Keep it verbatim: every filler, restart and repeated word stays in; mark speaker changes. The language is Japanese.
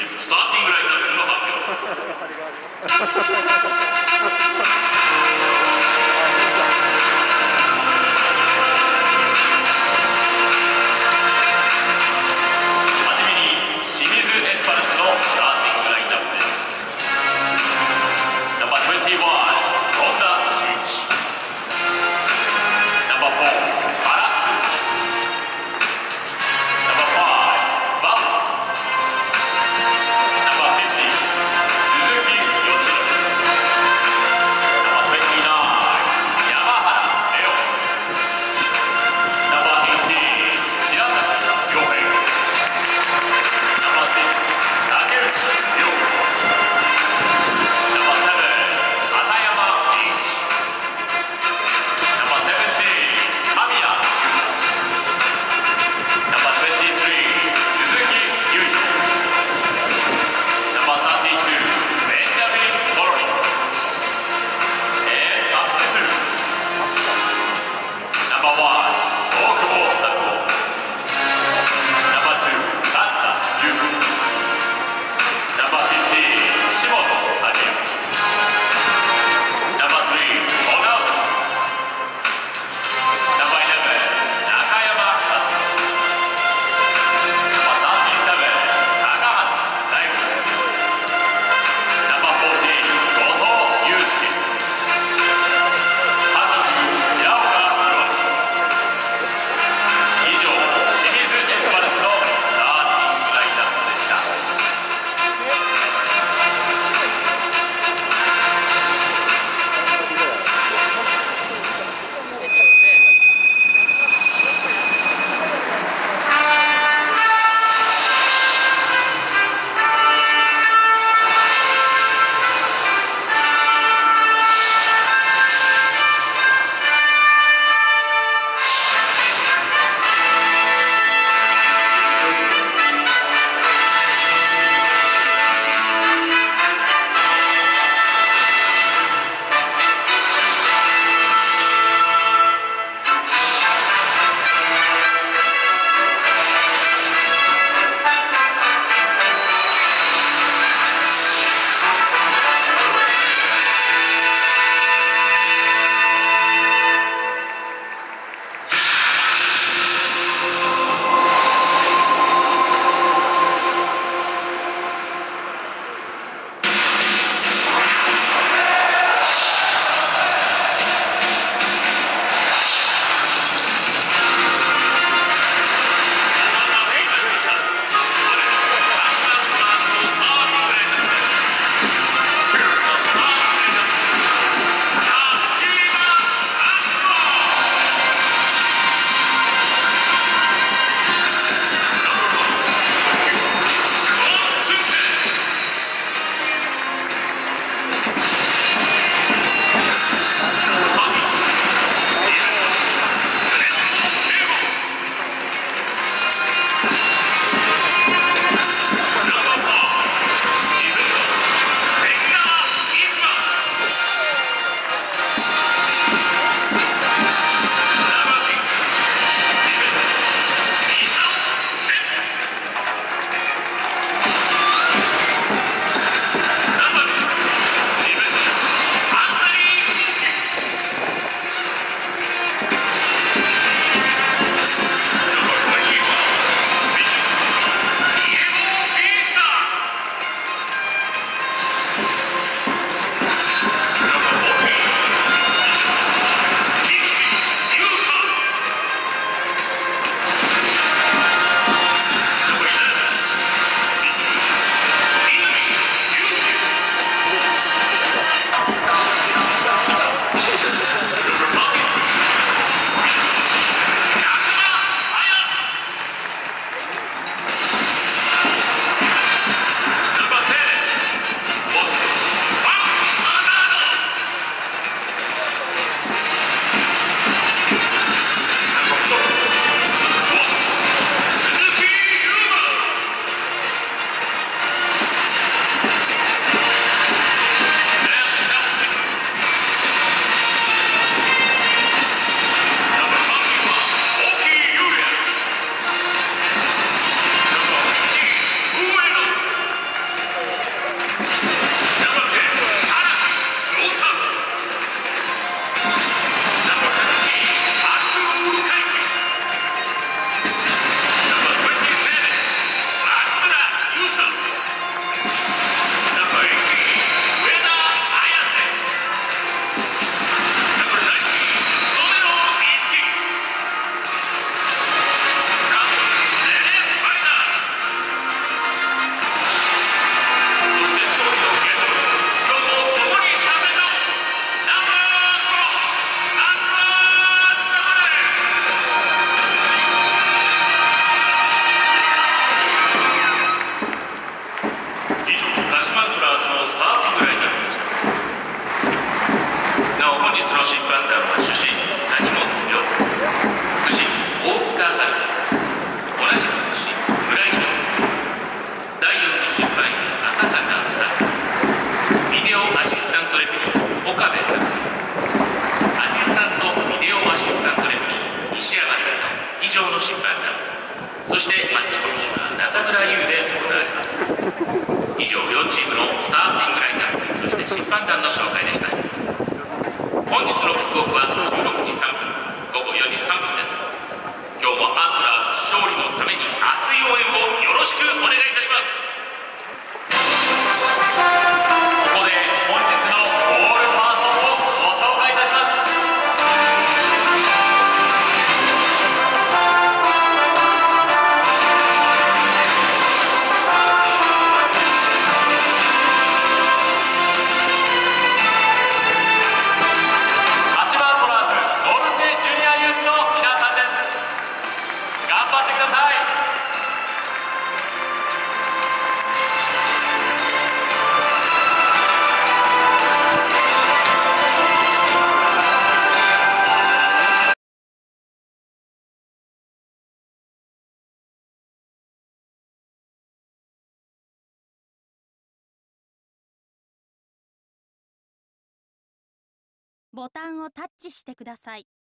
Speaker 1: 手スターティングラインナップの発表ですはじめに清水エスパルスのスターティングラインナップです。ナンバーにじゅういち、本田修一。ナンバーよん、原。ナンバーご、バン。ナンバーごじゅう、鈴木義則。 そしてマッチコミッショナー中村優で行われます。以上両チームのスターティングラインナップ、そして審判団の紹介でした。本日のキックオフはじゅうろくじさんぷん、午後よじさんぷんです。今日もアントラーズ勝利のために熱い応援をよろしくお願いいたします。ここで本日のボールパーソンをご紹介いたします。鹿島アントラーズノルテジュニアユースの皆さんです。頑張ってください。
Speaker 2: ボタンをタッチしてください。